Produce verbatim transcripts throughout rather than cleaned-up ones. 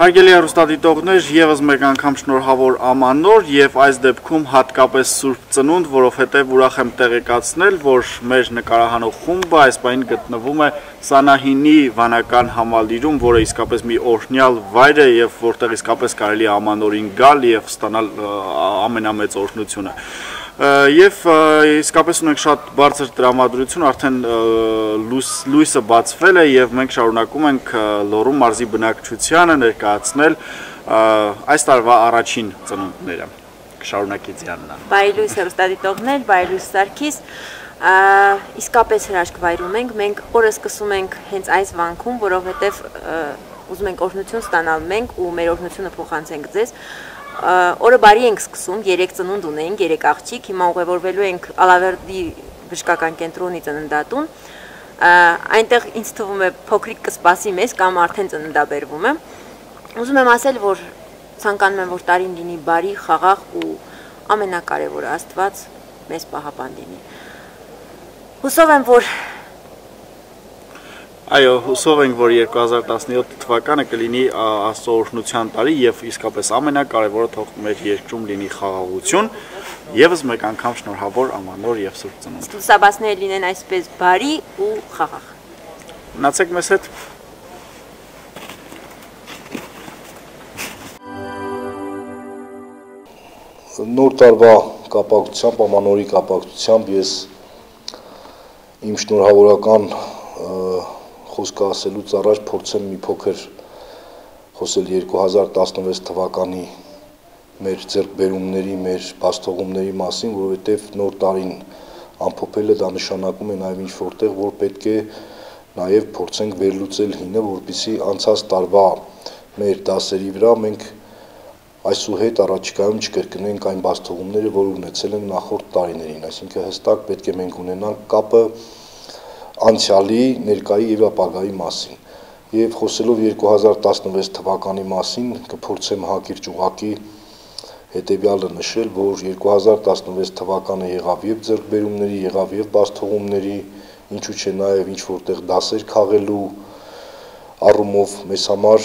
Հարգելի հեռուստադիտողներ, եւս մեկ անգամ շնորհավոր ամանոր եւ այս դեպքում հատկապես Սուրբ Ծնունդ, որովհետեւ ուրախ եմ տեղեկացնել, որ մեր նկարահանող խումբը այս պահին գտնվում է Սանահինի վանական համալիրում, որը իսկապես մի օրհնյալ վայր է եւ որտեղ իսկապես կարելի է ամանորին գալ եւ ստանալ ամենամեծ օրհնությունը։ Եվ իսկապես ունենք շատ բարձր տրամադրություն, արդեն լույսը բացվել է եւ մենք շարունակում ենք Լոռու մարզի բնակչությանը ներկայացնել այս տարվա առաջին ծնունդները։ Կշարունակի Ձիաննա։ Բարի լույս հեռուստադիտողներ, բարի լույս Սարգիս։ Իսկապես հրաշք վայրում ենք, մենք օրը սկսում ենք հենց այս վանքում, որովհետեւ ուզում ենք օրհնություն ստանալ մենք ու մեր օրհնությունը փոխանցենք ձեզ։ Օրը բարի ենք սկսում, երեք ծնունդ ունենք, երեք աղջիկ, հիմա ուղևորվելու ենք Ալավերդի բժշկական կենտրոնի ծննդատուն, այնտեղ ինձ թվում է փոքրիկ կսպասի մեզ կամ արդեն ծննդաբերվում է։ Ուզում եմ ասել, որ ցանկանում եմ, որ տարին լինի բարի, խաղաղ ու ամենակարևորը Աստված մեզ պահապան լինի։ Հուսով եմ, որ Այո, հուսով ենք, որ երկու հազար տասնյոթ թվականը կլինի Աստծո օրհնության տարի եւ իսկապես ամենակարևորը թող մեր երկրում լինի խաղաղություն։ Եվս մեկ անգամ շնորհավոր ամանոր եւ Սուրբ Ծնունդ։ Լուսաբացները լինեն այսպես բարի ու խաղաղ։ Մնացեք մեզ հետ։ Նոր տարվա կապակցությամբ, ամանորի կապակցությամբ ես իմ շնորհավորական խոսքը ասելուց առաջ փորձեմ մի փոքր խոսել երկու հազար տասնվեց թվականի մեր ձեռքբերումների, մեր բացթողումների մասին, որովհետև նոր տարին ամփոփելը դա նշանակում է նաև ինչ որտեղ, որ պետք է նաև փորձենք վերլուծել հինը, որպեսզի անցած տարվա մեր դասերի վրա մենք այսուհետ առաջիկայում չկրկնենք այն բացթողումները, որ ունեցել ենք նախորդ տարիներին, այսինքն հստակ պետք է մենք ունենանք կապը անցյալի, ներկայի եւ ապագայի մասին։ Եվ խոսելով երկու հազար տասնվեց թվականի մասին, կփորձեմ հակիրճ ուղղակի հետեւյալը նշել, որ երկու հազար տասնվեց թվականը եղավ եւ ձեռքբերումների, եղավ եւ բացթողումների, ինչու՞ չէ նաեւ ինչ որտեղ դասեր քաղելու առումով մեզ համար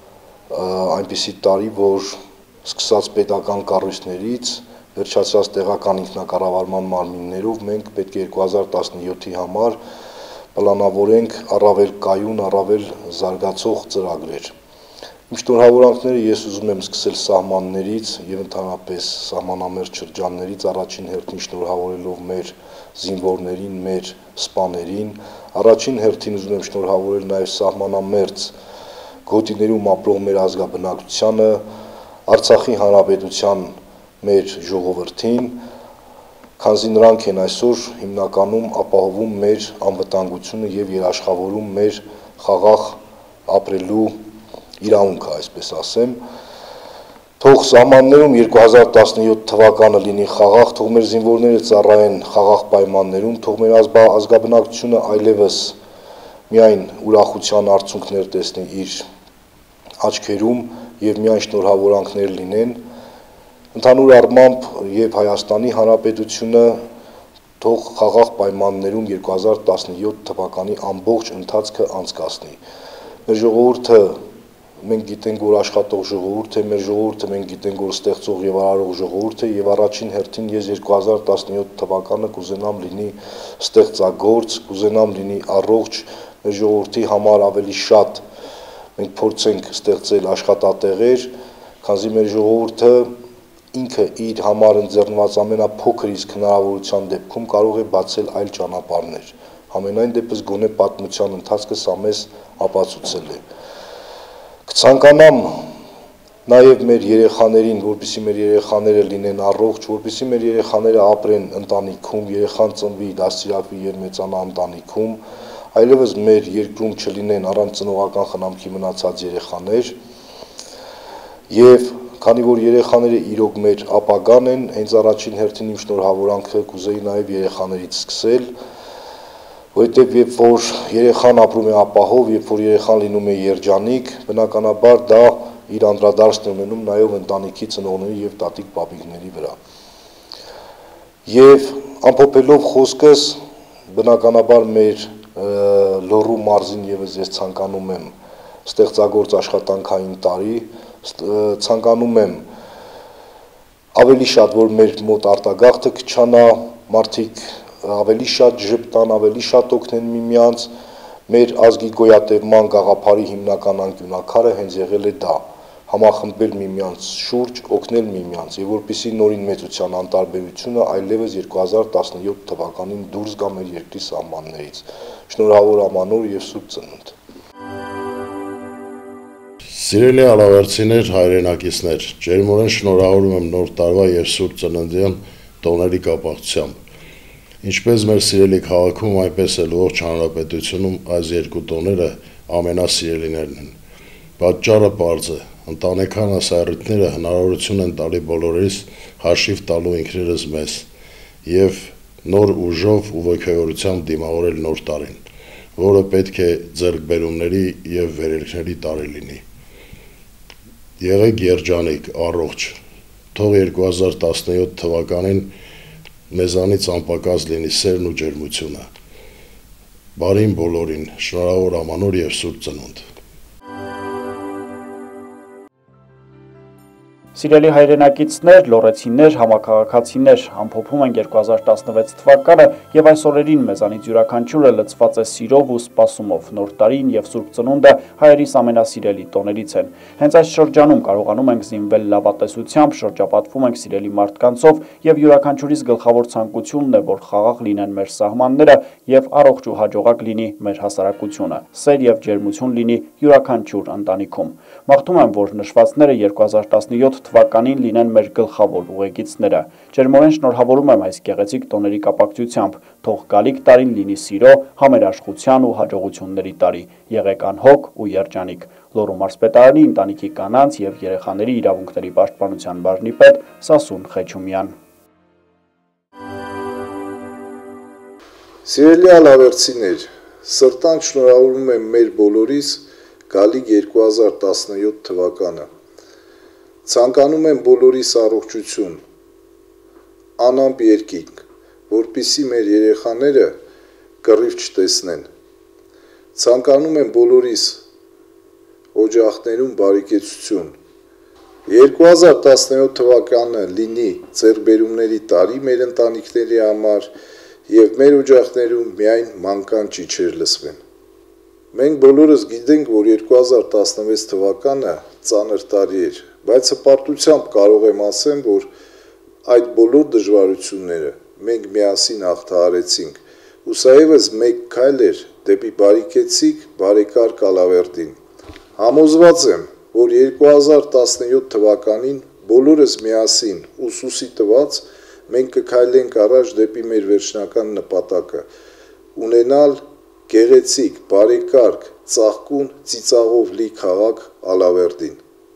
այնպիսի տարի, որ սկսած պետական կառույցներից վերջացած տեղական ինքնակառավարման մարմիններով մենք պետք է երկու հազար տասնյոթի համար պլանավորենք առավել կայուն, առավել զարգացող ծրագրեր։ Իմ շնորհավորանքները ես ուզում եմ սկսել սահմաններից եւ ընդհանրապես սահմանամերձ շրջաններից առաջին հերթին շնորհավորելով մեր զինվորներին, մեր սպաներին, առաջին հերթին ուզում եմ շնորհավորել նաեւ սահմանամերձ գոտիներում ապրող մեր ազգաբնակչությանը, Արցախի հանրապետության մեր ժողովրդին, քանզի նրանք են այսօր հիմնականում ապահովում մեր անվտանգությունը եւ երաշխավորում մեր խաղաղ ապրելու իրավունքը, այսպես ասեմ։ Թող սահմաններում երկու հազար տասնյոթ թվականը լինի խաղաղ, թող մեր զինվորները ծառայեն խաղաղ պայմաններում, թող մեր ազգաբնակչությունը այլևս միայն ուրախության արդյունքներ տեսնի իր աչքերում եւ միայն շնորհավորանքներ լինեն։ Ընդհանուր առմամբ եւ Հայաստանի Հանրապետությունը թող խաղաղ պայմաններում երկու հազար տասնյոթ թվականի ամբողջ ընթացքը անցկացնի։ Մեր ժողովուրդը մենք գիտենք, որ աշխատող ժողովուրդ է, մեր ժողովուրդը մենք գիտենք, որ ստեղծող եւ արարող ժողովուրդ է եւ առաջին հերթին ես երկու հազար տասնյոթ թվականը կուզենամ լինի ստեղծագործ, կուզենամ լինի առողջ, մեր ժողովրդի համար ավելի շատ մենք փորձենք ստեղծել աշխատատեղեր, քանզի մեր ժողովուրդը ինքը իր համար ընձեռնված ամենափոքր իսկ հնարավորության դեպքում կարող է բացել այլ ճանապարհներ։ Համենայն դեպս գոնե պատմության ընթացքը սա մեզ ապացուցել է։ Կցանկանամ նաև մեր երեխաներին, որպեսզի մեր երեխաները լինեն առողջ, որպեսզի մեր երեխաները ապրեն ընտանիքում, երեխան ծնվի, դաստիարակվի եւ մեծանա ընտանիքում, այլևս մեր երկրում չլինեն առանց ծնողական խնամքի մնացած երեխաներ եւ Քանի որ երեխաները իրոք մեր ապագան են, հենց առաջին հերթին իմ շնորհավորանքը կուզեի նաև երեխաներից սկսել, որովհետև երբ որ երեխան ապրում է ապահով, երբ որ երեխան լինում է երջանիկ, բնականաբար դա իր անդրադարձն է ունենում նաև ընտանիքի ծնողների եւ տատիկ-պապիկների վրա։ Եվ ամփոփելով խոսքս, բնականաբար մեր Լոռու մարզին եւս ես ցանկանում եմ ստեղծագործ աշխատանքային տարի, ցանկանում եմ ավելի շատ որ մեր մոտ արտագաղթը քչանա, մարդիկ ավելի շատ ժպտան, ավելի շատ օգնեն միմյանց, մեր ազգի գոյատևման գաղափարի հիմնական անկյունակարը հենց եղել է դա, համախմբել միմյանց շուրջ, օգնել միմյանց, եւ որպեսզի նորին մեծության անտարբերությունը այլևս երկու հազար տասնյոթ թվականին դուրս գա մեր երկրի սահմաններից։ Շնորհավոր Ամանոր եւ Սուրբ Ծնունդ։ Սիրելի ալավերցիներ, հայրենակիցներ, ջերմորեն շնորհավորում եմ նոր տարվա եւ Սուրբ Ծննդյան տոների կապակցությամբ։ Ինչպես մեր սիրելի քաղաքում, այնպես էլ ողջ հանրապետությունում այս երկու տոները ամենասիրելիներն են։ Պատճառը պարզ է, ընտանեկան ասայրույթները հնարավորություն են տալի բոլորիս հաշիվ տալու ինքներս մեզ եւ նոր ուժով ու ոգևորությամբ դիմավորել նոր տարին, որը պետք է ձեռքբերումների եւ վերելքների տարի լինի։ Եղեք երջանիկ, առողջ, թող երկու հազար տասնյոթ թվականին մեզանից անպակաս լինի սերն ու ջերմությունը։ Բարին բոլորին, շնորհավոր Ամանոր եւ Սուրբ Ծնունդ։ Սիրելի հայրենակիցներ, լոռեցիներ, համաքաղաքացիներ, ամփոփում ենք երկու հազար տասնվեց թվականը եւ այս օրերին մեզանից յուրաքանչյուրը լցված է սիրով ու սպասումով։ Նոր տարին եւ Սուրբ Ծնունդը հայերիս ամենասիրելի տոներից են։ Հենց այս շրջանում կարողանում ենք զինվել լավատեսությամբ, շրջապատվում ենք սիրելի մարդկանցով եւ յուրաքանչյուրիս գլխավոր ցանկությունն է, որ խաղաղ լինեն մեր սահմանները եւ առողջ ու հաջողակ լինի մեր հասարակությունը։ Սեր եւ ջերմություն լինի յուրաքանչյուր ընտանիքում։ Մաղթում եմ, որ նշվածները երկու հազար տասնյոթ թվականին լինեն մեր գլխավոր ուղեկիցները։ Ջերմորեն շնորհավորում եմ այս գեղեցիկ տոների կապակցությամբ, թող գալիք տարին լինի սիրո, համերաշխության ու հաջողությունների տարի։ Եղեք անհոգ ու երջանիկ։ Լոռու մարզպետարանի ընտանիքի կանանց եւ երեխաների իրավունքների պաշտպանության բաժնի պետ Սասուն Խեչումյան։ Սիրելի ալավերցիներ, սրտանց շնորհավորում եմ մեր բոլորիս գալիք երկու հազար տասնյոթ թվականը։ Ցանկանում եմ բոլորիս առողջություն, անամպ երկինք, որպեսզի մեր երեխաները կռիվ չտեսնեն։ Ցանկանում եմ բոլորիս օջախներում բարեկեցություն։ երկու հազար տասնյոթ թվականը լինի ձեռքբերումների տարի մեր ընտանիքների համար եւ մեր օջախներում միայն մանկան ճիչեր լսվեն։ Մենք բոլորս գիտենք, որ երկու հազար տասնվեց թվականը ծանր տարի էր, բայց հպարտությամբ կարող եմ ասեմ, որ այդ բոլոր դժվարությունները մենք միասին հաղթահարեցինք, ու սա ևս մեկ քայլ էր դեպի բարեկեցիկ, բարեկարգ Ալավերդին։ Համոզված եմ, որ երկու հազար տասնյոթ թվականին բոլորս միասին ուսուսի տված մենք կքայլենք առաջ դեպի մեր վերջնական նպատակը՝ ունենալ գեղեցիկ, բարեկարգ, ծաղկուն, ծիծաղով լի քաղաք Ալավերդին։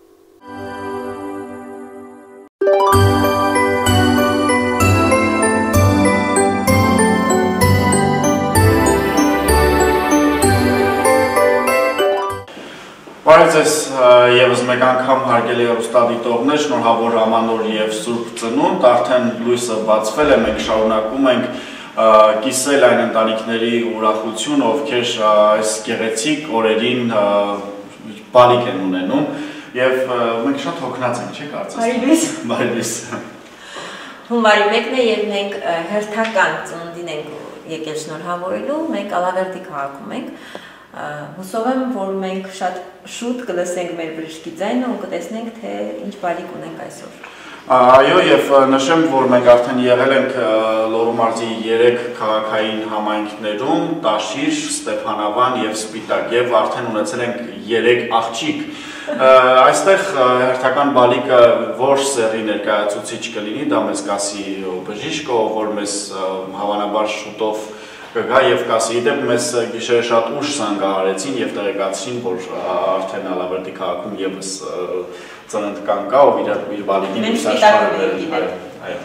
Բարև ձեզ եւս մեկ անգամ հարգելի հեռուստադիտողներ, շնորհավոր Ամանոր եւ Սուրբ Ծնունդ, արդեն լույսը բացվել է, մենք շարունակում ենք կիսել այն ընտանիքների ուրախություն, ովքեր այս գեղեցիկ օրերին բալիկ են ունենում եւ մենք շատ հոգնած ենք, չէ՞ կարծես։ Բարի լույս։ Բարի լույս։ Հունվարի մեկն է եւ մենք հերթական ծնունդին ենք եկել շնորհավորելու, մենք Ալավերդի քաղաքում ենք։ Հուսով եմ, որ մենք շատ շուտ կլսենք մեր բժշկի ձայնը ու կտեսնենք, թե ինչ բալիկ ունենք այսօր։ Այո, եւ նշեմ, որ մենք արդեն եղել ենք Լոռու մարզի երեք քաղաքային համայնքներում՝ Տաշիր, Ստեփանավան եւ Սպիտակ, եւ արդեն ունեցել ենք երեք աղջիկ։ Այստեղ հերթական բալիկը որ սեռի ներկայացուցիչ կլինի, դա մեզ կասի բժիշկը, որ մեզ հավանաբար շուտով կգա եւ կասի, դեպ մեզ գիշերը շատ ուշ զանգահարեցին եւ տեղեկացրին, որ արդեն Ալավերդի քաղաքում եւս ծննդկան կա, ով իր իր բալիկին ուսաշարվել է։ Այո։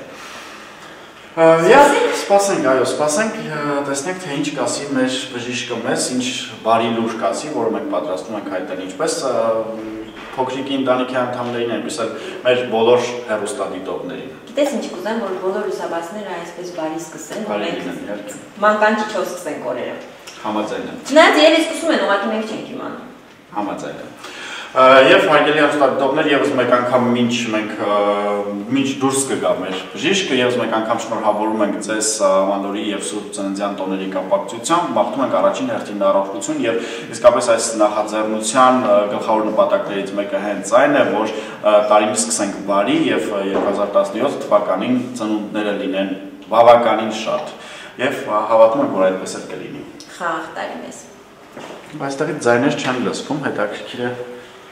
Եվ սպասենք, այո, սպասենք, տեսնենք թե ինչ կասի մեր բժիշկը մեզ, ինչ բարի լուր կասի, որը մենք պատրաստվում ենք հայտնել, ինչպես փոքրիկի ընտանիքի անդամներին, այնպես էլ մեր բոլոր հեռուստադիտողներին։ Գիտես ինչ կուզեմ, որ բոլոր ուսաբացները այսպես բարի սկսեն, որ մենք մանկան ճիչով սկսենք օրերը։ Համաձայն եմ։ Չնայած երես սկսում են, ուղղակի մենք չենք իմանում։ Համաձայն եմ։ Եվ հարգելի հեռուստադիտողներ, եւս մեկ անգամ մինչ մենք մինչ դուրս կգա մեր բժիշկը, եւս մեկ անգամ շնորհավորում ենք ձեզ Մանորի եւ Սուրբ Ծննդյան տոների կապակցությամբ, մաղթում ենք առաջին հերթին առողջություն եւ իսկապես այս նախաձեռնության գլխավոր նպատակներից մեկը հենց այն է, որ տարին սկսենք բարի եւ երկու հազար տասնյոթ թվականին ծնունդները լինեն բավականին շատ եւ հավատում ենք, որ այդպես էլ կլինի։ Խաղաղ տարի մեզ։ Այստեղից ձայներ չեն լսվում, հետաքրքիր է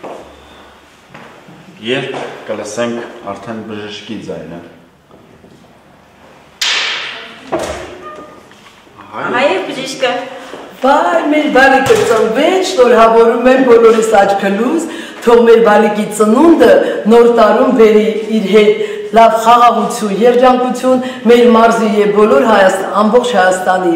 երբ կլսենք արդեն բժշկի ձայնը։ Հայեր բժիշկը։ Բայ մեր բալիկը ծնվեց, շնորհավորում եմ բոլորիս աչքը լույս, թող մեր բալիկի ծնունդը նոր տարում բերի իր հետ լավ խաղաղություն, երջանկություն մեր մարզի եւ բոլոր Հայաստան, ամբողջ Հայաստանի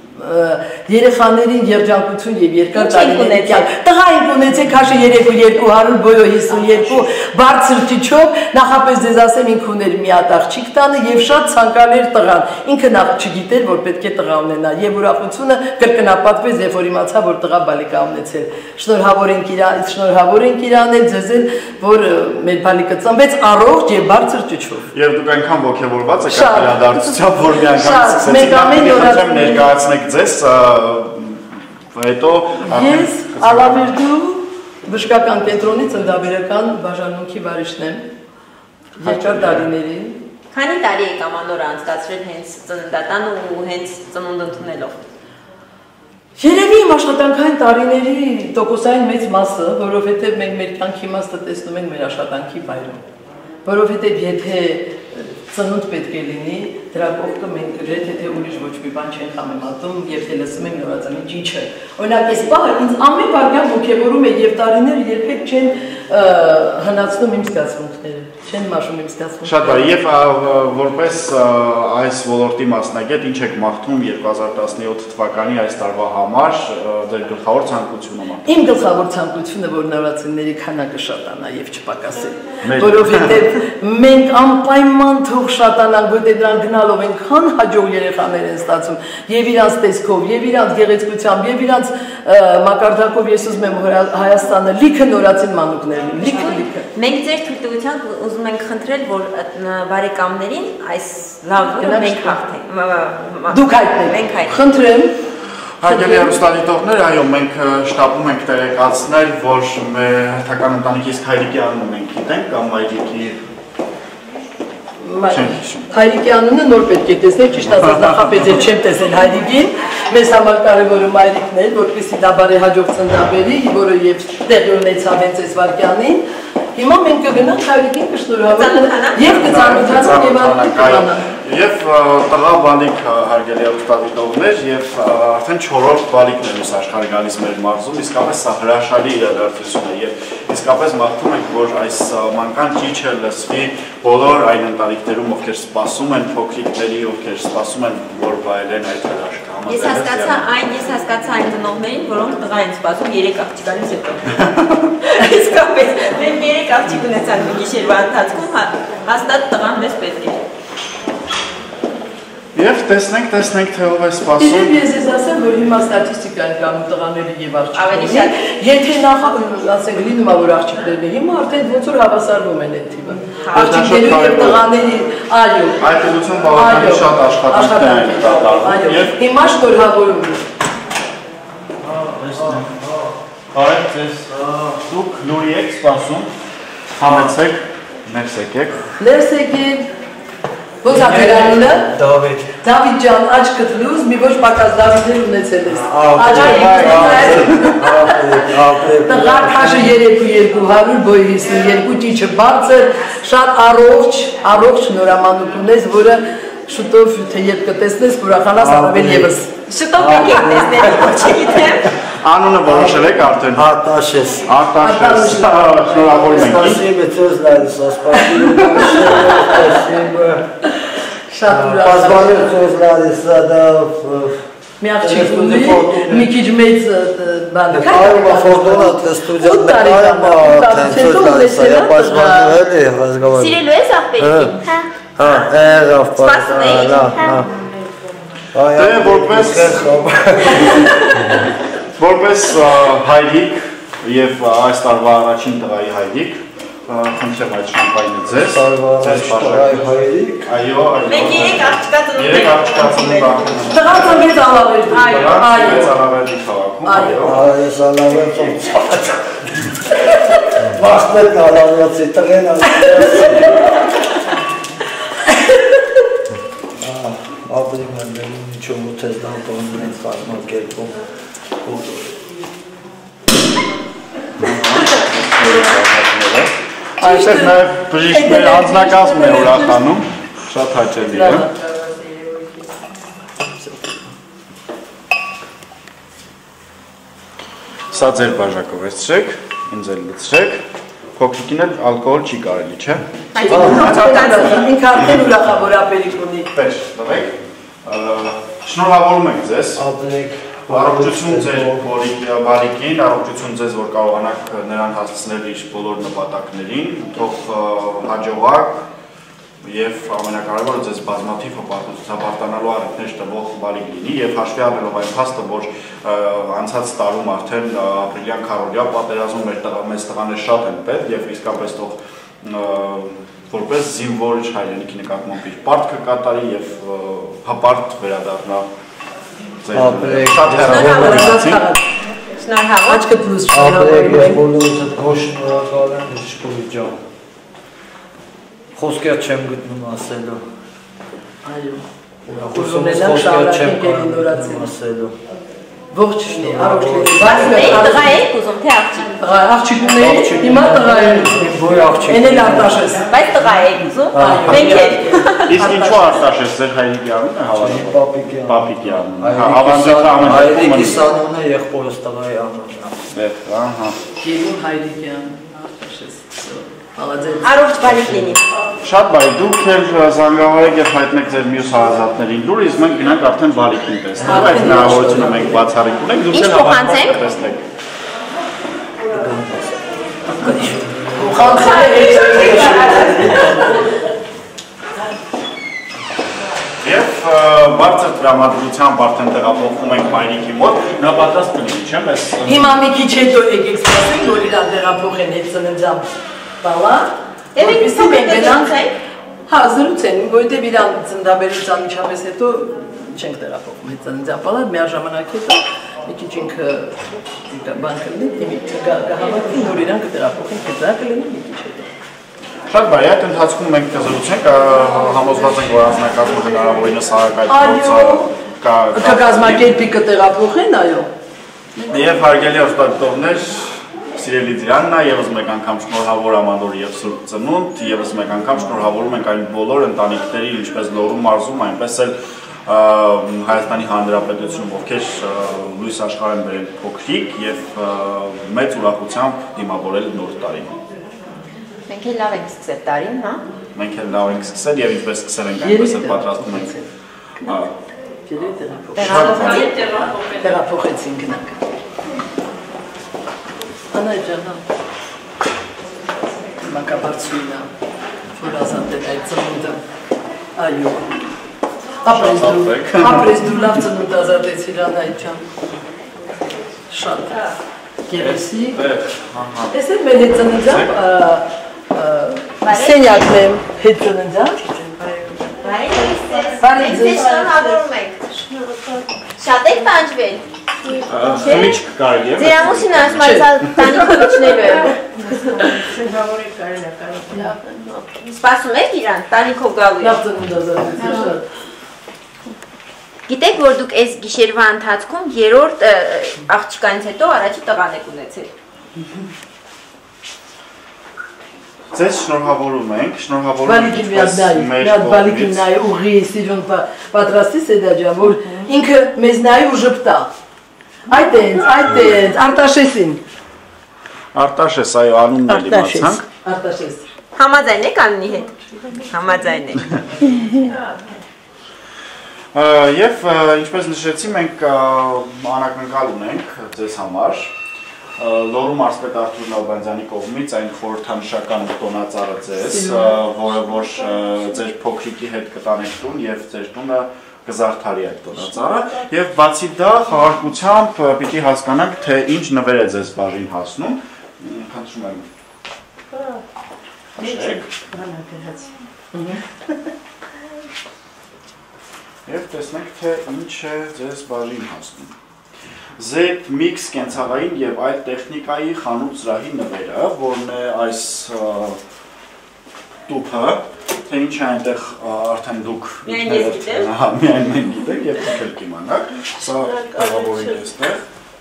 երեխաներին երջանկություն եւ երկար տարիներ կյանք։ Տղա եք ունեցեք հաշը երեք երկու հարյուր բոյո հիսունյոթ բարձր ճիչով, նախապես ձեզ ասեմ ինք ուներ մի հատ աղջիկ տանը եւ շատ ցանկալի էր տղան։ Ինքը նախ չգիտեր, որ պետք է տղա ունենա եւ ուրախությունը կրկնապատվեց, երբ որ իմացա, որ տղա բալիկա ունեցել։ Շնորհավոր ենք իրան, շնորհավոր ենք իրան էլ ձեզ էլ, որ մեր բալիկը ծնվեց առողջ եւ բարձր ճիչով։ Եվ դուք այնքան ողջավորված եք այդ իրադարձությամբ, որ մի անգամ սկսեցիք ներկայացնեք ձեզ հետո ես Ալավերդու բժշկական կենտրոնի ծննդաբերական բաժանմունքի վարիչն եմ երկար տարիների։ Քանի տարի եք Ամանորը անցկացրել հենց ծննդատան ու հենց ծնունդ ընդունելով։ Երևի իմ աշխատանքային տարիների տոկոսային մեծ մասը, որովհետև մենք մեր կյանքի իմաստը տեսնում ենք մեր աշխատանքի վայրում, որովհետև եթե ծնունդ պետք է լինի, դրա կողքը մենք գրեթե թե ուրիշ ոչ մի բան չենք համեմատում, եթե լսում ենք նորածնի ճիչը։ Օրինակ այս բանը ինձ ամեն բարգյան ոգևորում է եւ տարիները երբեք չեն հնացնում իմ զգացմունքները, չեն մաշում իմ զգացմունքները։ Շատ բարի, եւ որպես այս ոլորտի մասնագետ ինչ եք մաղթում երկու հազար տասնյոթ թվականի այս տարվա համար, ձեր գլխավոր ցանկությունը մաղթում։ Իմ գլխավոր ցանկությունը որ նորածինների քանակը շատանա եւ չպակասի, որովհետեւ մենք անպայման թող շատանանք, որտեղ դրան գնալով այնքան հաջող երեխաներ են ստացում եւ իրանց տեսքով, եւ իրանց գեղեցկությամբ, եւ իրանց մակարդակով ես ուզում եմ Հայաստանը լիքը նորածին մանուկներ լինի, լիքը լիքը։ Մենք ձեր թույլտվությամբ ուզում ենք խնդրել, որ բարեկամներին այս լավ օրը մենք հաղթենք։ Դուք հայտնեք։ Մենք հայտնենք։ Խնդրեմ։ Հարգելի հեռուստադիտողներ, այո, մենք շտապում ենք տեղեկացնել, որ մեր հերթական ընտանիքի իսկ հայրիկի անունն ենք գիտենք կամ մայրիկի Հայրիկի անունը նոր պետք է տեսնել, ճիշտ ասած նախապես էլ չեմ տեսել հայրիկին, մեզ համար կարևորը մայրիկն էր, որպեսզի դա բարեհաջող ծննդաբերի, որը եւ տեղի ունեցավ հենց այս վարքյանին։ Հիմա մենք կգնանք հայրիկին կշնորհավորենք եւ կծանոթանանք եւ անկանանք։ Եվ տղա բալիկ հարգելի հեռուստադիտողներ եւ արդեն չորրորդ բալիկն է այս աշխարհի գալիս մեր մարզում, իսկապես սա հրաշալի իրադարձություն է եւ իսկապես մաղթում ենք, որ այս մանկան ճիչը լսվի բոլոր այն ընտանիքներում, ովքեր սպասում են փոքրիկների, ովքեր սպասում են, որ վայելեն այդ հրաշքը։ Ես հասկացա այն, ես հասկացա այն ծնողներին, որոնք տղա են սպասում երեք աղջկանից հետո։ Իսկապես մենք երեք աղջիկ ունեցանք գիշերվա ընթացքում, հաստատ տղան մեզ պետք է։ Եվ տեսնենք, տեսնենք թե ով է սպասում։ Իսկ ես ես ասեմ, որ հիմա ստատիստիկա են կանում տղաների եւ Ավելի աղջիկների։ շատ։ Եթե նախ ասենք լինում է որ աղջիկներն են, հիմա արդեն ոնց որ հավասարվում են այդ թիվը։ Աղջիկների եւ տղաների, այո։ Այդ ուղղությամբ բավականին շատ աշխատանքներ են կատարվում։ Եվ հիմա շնորհավորում եմ։ Բարև ձեզ։ Դուք լուրի եք սպասում։ Համեցեք, ներս եկեք։ Ներս եկեք։ Ո՞նց է ձեր անունը։ Դավիթ։ Դավիթ ջան, աչքդ լույս, մի ոչ պակաս Դավիթներ ունեցել ես։ Տղա քաշը երեք ու երկու հարյուր բոյ հիսունյոթ ճիչը բարձր, շատ առողջ, առողջ նորամանուկ ունես, որը շուտով թե երբ կտեսնես, կուրախանաս ավելի եւս։ Շուտով պետք է տեսնել, չգիտեմ։ Անունը որոշել եք արդեն։ Արտաշես։ Արտաշես։ Շնորհավորում ենք։ Спасибо, тёз Лариса, спасибо. Спасибо. Շատ ուրախ։ Позвонил тёз Лариса, да. Մի աղջիկ ունի, մի քիչ մեծ բան։ Այո, ֆորդունա ստուդիան նկարում է, տոզ Լարիսա, я позвонил, էլի разговаривал։ Սիրելու ես աղբերին։ Հա։ Հա, եղավ, Սպասում էի։ հա։ Դե որպես որպես հայրիկ եւ այս տարվա առաջին տղայի հայրիկ, խնդրեմ այդ շամպայնը ձեզ, ձեզ տղայի հայրիկ։ Այո, այո։ Մենք երեք աղջկա ծնունդ Երեք աղջկա ծնունդ աղջկա։ Տղացը մեծ ալավերդի։ Այո, մեծ ալավերդի քաղաքում, այո։ Այս ալավերդը Վախտետ ալավերդի տղեն Ապրիմ են դերում ինչով ուտես դանտողն են խազմալ կերպում Այստեղ նաև բժիշկների անձնակազմն է ուրախանում, շատ հաճելի է։ Սա ձեր բաժակով էսցրեք, ինձ էլ լցրեք, փոքրիկին էլ ալկոհոլ չի կարելի, չէ։ Ինքը արդեն ուրախավոր ապերիկ ունի։ Պես, տվեք, շնորհավորում ենք ձեզ, առողջություն ձեր բարիկին, առողջություն ձեզ, որ կարողանաք նրան հասցնել իր բոլոր նպատակներին, թող հաջողակ և ամենակարևորը ձեզ բազմաթիվ հպարտանալու առիթներ տվող բարիկ լինի և հաշվի առնելով այն փաստը, որ անցած տարում արդեն ապրիլյան քառօրյա պատերազմում մեծ տղաներ շատ են պետք և իսկապես թող որպես զինվոր հայրենիքի նկատմամբ իր պարտքը կատարի և հպարտ վերադառնա շատ հեռավոր Շնորհավոր Աչքը պլուս շնորհավոր ես բոլորս այդ գոշ շնորհակալ եմ Ժիշկովի ջան Խոսքեր չեմ գտնում ասելու Այո Խոսքեր չեմ գտնում ասելու Ողջ լինի, առողջ լինի Տղա եք ուզում, թե աղջիկ Աղջիկ ունեի, հիմա տղա եմ Որ աղջիկ Են էլ արտաշես Բայց տղա եք ուզում, մենք էլ Իսկ ինչու արտաշես ձեր հայրիկի անունն է հավանում Պապիկի անունը Հայրիկիս անունը եղբորս տղայի անունն Գերուն հայրիկյան, արտաշես Առողջ բարիք լինի Շատ բարիք, դուք էլ զանգահարեք և հայտնեք ձեր մյուս հարազատներին լուր, իսկ մենք գնանք արդեն բարիքին տեսնենք, այդ հնարավորությունը մենք բացառիկ ունենք, դուք էլ հավանաբար կտեսնեք։ Եվ բարձր տրամադրությամբ արդեն տեղափոխվում ենք մայրիկի մոտ, նա պատրաստ կլինի, չէ՞, մեզ։ Հիմա մի քիչ հետո եկեք սպասենք, որ իրան տեղափոխեն հետ ծննդյան բալա, որպեսզի մենք գնանք, հա, զրուցեն, որովհետև իրան ծննդաբերության միջապես հետո չենք տեղափոխում հետ ծննդյան բալա, միաժամանակ հետո մի քիչ ինքը բան կլինի, կհավատին, որ իրան կտեղափոխենք, հետո կլինի մի քիչ հետո։ Շատ բարի, այդ ընթացքում մենք կզրուցենք, համոզված ենք, որ անձնակազմը հնարավորինս արագ այդ գործը կկազմակերպի կտեղափոխեն, այո։ Եվ հարգելի հեռուստադիտողներ, սիրելի Դիանա, ևս մեկ անգամ շնորհավոր Ամանոր և Սուրբ Ծնունդ, ևս մեկ անգամ շնորհավորում ենք այն բոլոր ընտանիքների, ինչպես Լոռու մարզում, այնպես էլ Հայաստանի Հանրապետությունում, ովքեր լույս աշխարհ են բերել փոքրիկ և մեծ ուրախությամբ դիմավորել նոր տարին։ Մենք էլ լավ ենք սկսել տարին, հա։ Մենք էլ լավ ենք սկսել և ինչպես սկսել ենք, այնպես էլ պատրաստում ենք։ Տեղափոխեցին գնանք։ Անա ջանա, մակաբարձույնա, որ ազատել այդ ծնունդը, այո, ապրես դու լավ ծնունդ ազատեցիր անա ջան, շատ, գերեսի, ես էլ մեր հետ ծննդյամբ, սենյակն եմ հետ ծննդյամբ, Մենք ձեզ շնորհավորում ենք Շատ եք տանջվել Խմիչք կարելի է Ձեր ամուսինը ասում է տանիքը միջնելու է Սպասում եք իրան, տանիքով գալու է լավ ծնունդ ազատեցիր շատ Գիտեք, որ դուք այս գիշերվա ընթացքում երրորդ աղջկանից հետո առաջի տղան եք ունեցել Ձեզ շնորհավորում ենք, շնորհավորում ենք ինչպես մեր կողմից։ Բալիկին նայ ուղի սիրուն պատրաստի Սեդա ջան, որ ինքը մեզ նայ ու ժպտա։ Այդ է, այդ է, Արտաշեսին։ Արտաշես, այո, անունն էլ իմացանք։ Արտաշես։ Համաձայն եք անունի հետ։ Համաձայն եք։ Եվ ինչպես նշեցի, մենք անակնկալ ունենք ձեզ համար Լոռու մարզպետ Արթուր Նալբանդյանի կողմից այն խորհրդանշական տոնածառը ձեզ, որը որ ձեր փոքրիկի հետ կտանեք տուն և ձեր տունը կզարդարի այդ տոնածառը եւ բացի դա խաղարկությամբ պիտի հասկանանք թե ինչ նվեր է ձեզ բաժին հասնում խնդրում եմ եւ տեսնենք թե ինչ է ձեզ բաժին հասնում Z-Mix կենցաղային եւ այլ տեխնիկայի խանութ զրահի նվերը որն է այս տուփը թե ինչ է այնտեղ արդեն դուք միայն մենք գիտենք եւ դուք էլ կիմանաք սա տեղավորենք այստեղ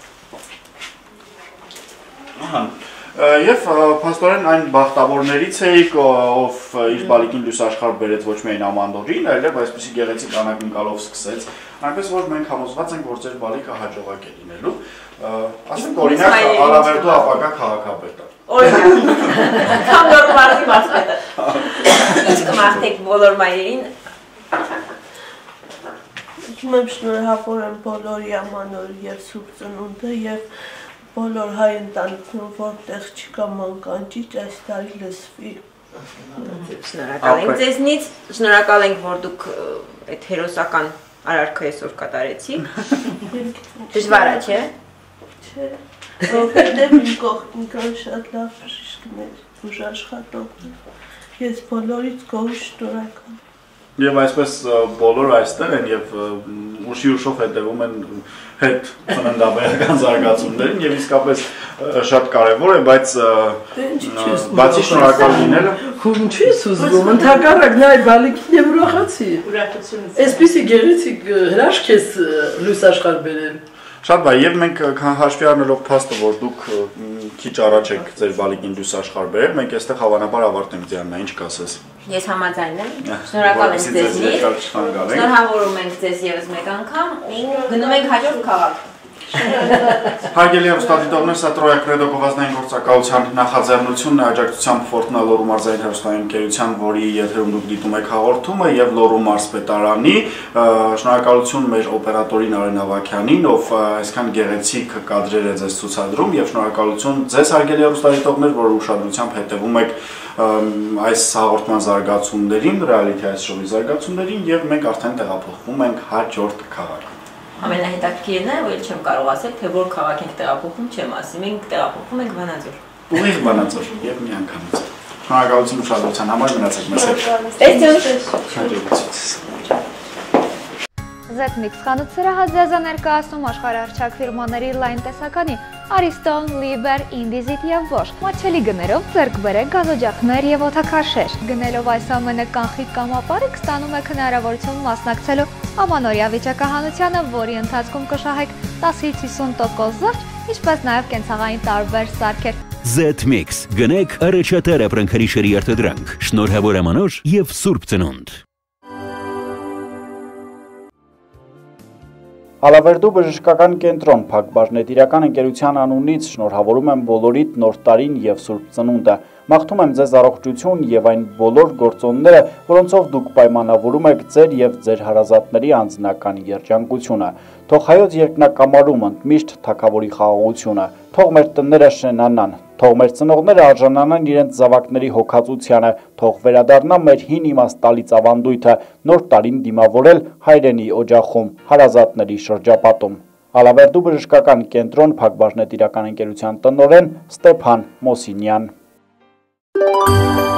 ահա եւ փաստորեն այն բախտավորներից էիք ով իր բալիկին լուսաշխարհ բերեց ոչ միայն Ամանդորին այլև այսպիսի գեղեցիկ անակնկալով սկսեց այնպես որ մենք համոզված ենք որ ձեր բալիկը հաջողակ է լինելու ասենք օրինակ Ալավերդու ապագա քաղաքապետը օրինակ կամ նոր մարդի մասպետը ինչ կմաղթեք բոլոր մայրերին Ուզում եմ շնորհավոր եմ բոլորի ամանորը եւ Սուրբ Ծնունդը եւ բոլոր հայ ընտանիքներում որտեղ չկա մանկանջիչ այս տարի լսվի Շնորհակալ ենք ձեզնից շնորհակալ ենք որ դուք այդ հերոսական արարքը այսօր կատարեցիք դժվար է չէ Չէ որովհետեւ իմ կողքին կան շատ լավ բժիշկներ ուժաշխատողներ ես բոլորից գոհ շնորհակալ Եվ այսպես բոլոր այստեղ են եւ ուշի ուշով հետևում են հետ ծննդաբերական զարգացումներին եւ իսկապես շատ կարեւոր է, բայց բացի շնորհակալ լինելը Ում չի ուզում, ընդհակառակ նա այդ բալիկին եւ ուրախացի։ Ուրախությունից։ Այսպիսի գեղեցիկ հրաշք ես լույս աշխարհ բերել։ Շատ բա եւ մենք հաշվի առնելով փաստը որ դուք քիչ առաջ եք ձեր բալիկին լույս աշխարհ բերել, մենք այստեղ հավանաբար ավարտենք Դիանա, ինչ կասես։ Ես համաձայն եմ։ Շնորհակալ եմ ձեզնից։ Շնորհավորում ենք ձեզ եւս մեկ անգամ ու գնում ենք հաջորդ քաղաք։ Հարգելի հեռուստադիտողներ, սա Տրոյա Կրեդո գովազդային գործակալության նախաձեռնությունն է աջակցությամբ Ֆորտնա Լոռու մարզային հեռուստային ընկերության, որի եթերում դուք դիտում եք հաղորդումը եւ Լոռու մարզպետարանի, շնորհակալություն մեր օպերատորին Արեն Ավագյանին, ով այսքան գեղեցիկ կադրեր է ձեզ ցուցադրում եւ շնորհակալություն ձեզ հարգելի հեռուստադիտողներ, որ ուշադրությամբ հետևում եք այս հաղորդման զարգացումներին, ռեալիթի այս շոուի զարգացումներին եւ մենք արդեն տեղափոխվում ենք հաջորդ քաղաք։ Ամենահետաքրքիրն է, որ չեմ կարող ասել, թե որ քաղաք ենք տեղափոխվում, չեմ ասի։ Մենք տեղափոխվում ենք Վանաձոր։ Ուղիղ Վանաձոր եւ միանգամից։ Շնորհակալություն ուշադրության համար, մնացեք մեզ հետ։ Z-Mix խանութսրահ հազիազա ներկայացնում աշխարհահռչակ ֆիրմաների լայն տեսականի Ariston, Liber, Indesit եւ Bosch։ Մատչելի գներով ձեռք բերեք գազօջախներ եւ օդակարշեր։ Գնելով այս ամենը կանխիկ կամ ապարիկ ստանում եք հնարավորություն մասնակցելու ամանորյա վիճակահանությանը, որի ընթացքում կշահեք տասից հիսուն տոկոս զորջ, ինչպես նաեւ կենցաղային տարբեր սարքեր։ Z-Mix գնեք առաջատար ապրանքերի շերի արտադրանք, շնորհավոր ամանոր եւ Սուրբ Ծնունդ։ Ալավերդու բժշկական կենտրոն Փակbaşնետիրական ընկերության անունից շնորհավորում եմ բոլորիդ նոր տարին եւ Սուրբ Ծնունդը։ Մաղթում եմ ձեզ առողջություն եւ այն բոլոր գործոնները, որոնցով դուք պայմանավորում եք ձեր եւ ձեր հարազատների անձնական երջանկությունը։ Թող հայոց երկնակամարում ընդմիշտ թագավորի խաղաղությունը, թող մեր տները շենանան, թող մեր ծնողները արժանանան իրենց զավակների հոգացությանը, թող վերադառնա մեր հին իմաստալից ավանդույթը նոր տարին դիմավորել հայրենի օջախում, հարազատների շրջապատում։ Ալավերդու բժշկական կենտրոն Փակbaşնետիրական ընկերության տնօրեն Ստեփան Մոսինյան։